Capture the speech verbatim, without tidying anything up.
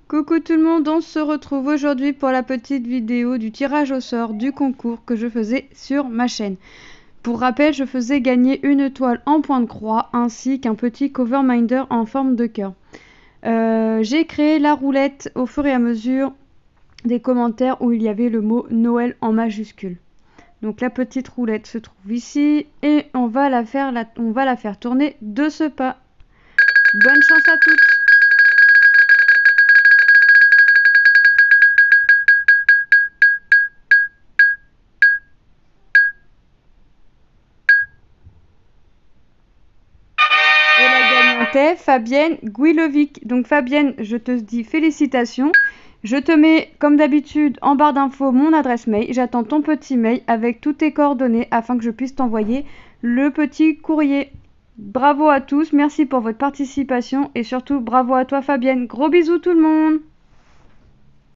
Coucou tout le monde, on se retrouve aujourd'hui pour la petite vidéo du tirage au sort du concours que je faisais sur ma chaîne. Pour rappel, je faisais gagner une toile en point de croix ainsi qu'un petit cover minder en forme de cœur. Euh, j'ai créé la roulette au fur et à mesure des commentaires où il y avait le mot Noël en majuscule. Donc la petite roulette se trouve ici et on va la faire, la, on va la faire tourner de ce pas. Bonne chance à toutes! Et la gagnante est Fabienne Guilovic. Donc Fabienne, je te dis félicitations. Je te mets comme d'habitude en barre d'infos mon adresse mail. J'attends ton petit mail avec toutes tes coordonnées afin que je puisse t'envoyer le petit courrier. Bravo à tous, merci pour votre participation et surtout bravo à toi Fabienne. Gros bisous tout le monde!